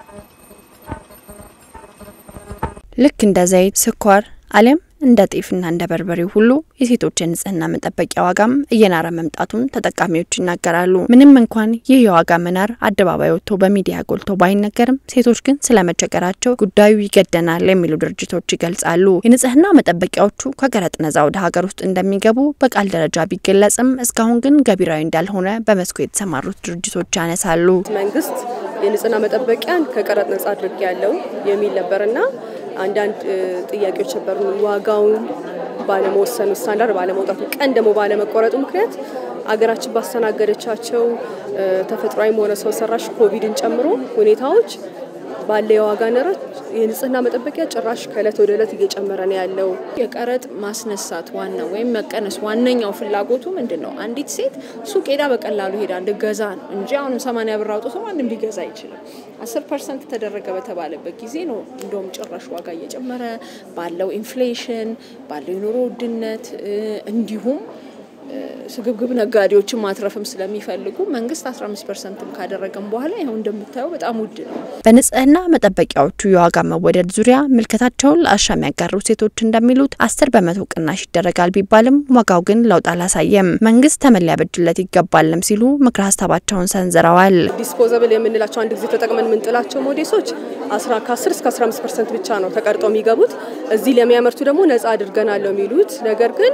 ልክ እንደ ዘይት ስኳር አለም እንደ ጤፍና እንደ በርበሬ ሁሉ የሴቶችን ንጽህና መጠበቂያ ዋጋም እየናረ መምጣቱን ተጠቃሚዎች ይናገራሉ። ምንም እንኳን ይህ የዋጋ መናር አደባባይ ወጥቶ በሚዲያ ጎልቶ ባይነገርም ሴቶች ግን ስለመቸገራቸው ጉዳዩ ይገደናል የሚሉ ድርጅቶች ይገልጻሉ። የንጽህና መጠበቂያዎቹ ከቀረጥ ነፃ ወደ ሀገር ውስጥ እንደሚገቡ በቃል ደረጃ ቢገለጽም እስካሁን ግን ገቢራዊ እንዳልሆነ በመስኩ የተሰማሩት ድርጅቶች ያነሳሉ። መንግስት የንጽህና መጠበቂያን ከቀረጥ ነፃ አድርግ ያለው የሚል ነበርና አንዳንድ ጥያቄዎች ነበሩ። ዋጋውን ባለመወሰኑ ስታንዳርድ ባለመውጣቱ ቀን ደሞ ባለመቆረጡ ምክንያት አገራችን ባስተናገደቻቸው ተፈጥሯዊም ሆነ ሰው ሰራሽ ኮቪድን ጨምሮ ሁኔታዎች ባለው ዋጋ ንረት የንጽህና መጠበቂያ ጭራሽ ከእለት ወደ እለት እየጨመረ ነው ያለው። የቀረጥ ማስነሳት ዋናው ወይም መቀነስ ዋነኛው ፍላጎቱ ምንድነው? አንዲት ሴት ሱቅ ሄዳ በቀላሉ ሄዳ እንደገዛ ነው እንጂ አሁንም 80 ብር አውጥቶ ማንንም ሊገዛ አይችልም። 10% ተደረገ በተባለበት ጊዜ ነው እንደውም ጭራሽ ዋጋ እየጨመረ ባለው ኢንፍሌሽን ባለው የኑሮ ውድነት እንዲሁም ስግብግብ ነጋዴዎችን ማትረፍም ስለሚፈልጉ መንግስት 15%ም ካደረገም በኋላ ይሄው እንደምታዩ በጣም ውድ ነው። በንጽህና መጠበቂያዎቹ የዋጋ መወደድ ዙሪያ ምልከታቸውን ለአሻም ያጋሩ ሴቶች እንደሚሉት 10% ቅናሽ ይደረጋል ቢባልም ዋጋው ግን ለውጥ አላሳየም። መንግስት ተመን ሊያበጅለት ይገባልም ሲሉ ምክረ ሀሳባቸውን ሰንዝረዋል። ዲስፖዛብል የምንላቸው አንድ ጊዜ ተጠቅመን ምንጥላቸው ሞዴሶች ከ10 እስከ 15% ብቻ ነው ተቀርጠው የሚገቡት። እዚህ ለሚያመርቱ ደግሞ ነፃ አድርገናል ነው የሚሉት። ነገር ግን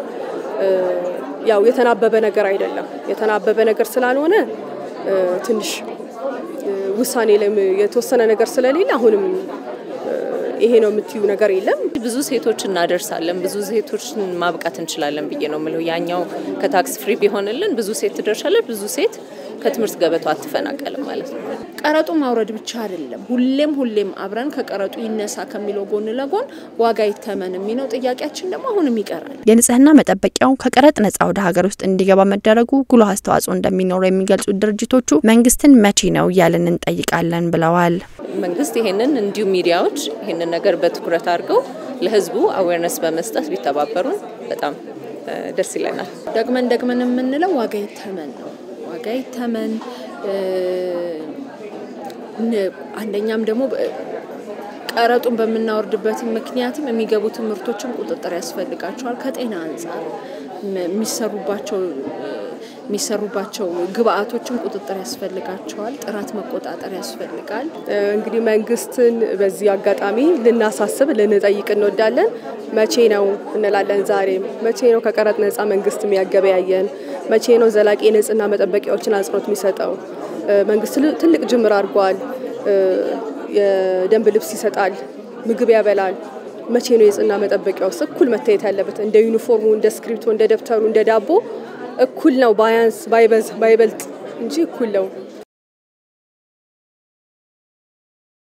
ያው የተናበበ ነገር አይደለም። የተናበበ ነገር ስላልሆነ ትንሽ ውሳኔ ላይ የተወሰነ ነገር ስለሌለ አሁንም ይሄ ነው የምትዩ ነገር የለም። ብዙ ሴቶች እናደርሳለን፣ ብዙ ሴቶችን ማብቃት እንችላለን ብዬ ነው ማለት ያኛው ከታክስ ፍሪ ቢሆንልን ብዙ ሴት ትደርሻለች፣ ብዙ ሴት ከትምርት ገበቷ አትፈናቀልም ማለት ነው። ቀረጡ ማውረድ ብቻ አይደለም፣ ሁሌም አብረን ከቀረጡ ይነሳ ከሚለው ጎን ለጎን ዋጋ ይተመን የሚለው ጥያቄያችን ደግሞ አሁንም ይቀራል። የንጽህና መጠበቂያው ከቀረጥ ነፃ ወደ ሀገር ውስጥ እንዲገባ መደረጉ ጉልህ አስተዋጽኦ እንደሚኖረው የሚገልጹት ድርጅቶቹ መንግስትን መቼ ነው ያለን እንጠይቃለን ብለዋል። መንግስት ይሄንን እንዲሁ ሚዲያዎች ይሄንን ነገር በትኩረት አድርገው ለህዝቡ አዌርነስ በመስጠት ቢተባበሩን በጣም ደስ ይለናል። ደግመን የምንለው ዋጋ ይተመን ነው። ዋጋ ይተመን አንደኛም ደግሞ ቀረጡን በመናወርድበት ምክንያትም የሚገቡ ትምህርቶችን ቁጥጥር ያስፈልጋቸዋል። ከጤና አንፃር የሚሰሩባቸው ግብአቶችን ቁጥጥር ያስፈልጋቸዋል። ጥራት መቆጣጠር ያስፈልጋል። እንግዲህ መንግስትን በዚህ አጋጣሚ ልናሳስብ ልንጠይቅ እንወዳለን። መቼ ነው እንላለን። ዛሬም መቼ ነው ከቀረጥ ነፃ መንግስት የሚያገበያየን? መቼ ነው ዘላቂ ንጽህና መጠበቂያዎችን አጽንኦት የሚሰጠው? መንግስት ትልቅ ጅምር አድርጓል። የደንብ ልብስ ይሰጣል፣ ምግብ ያበላል። መቼ ነው የጽህና መጠበቂያው እኩል መታየት ያለበት? እንደ ዩኒፎርሙ፣ እንደ ስክሪፕቶ፣ እንደ ደብተሩ፣ እንደ ዳቦ እኩል ነው። ባያንስ ባይበልጥ እንጂ እኩል ነው።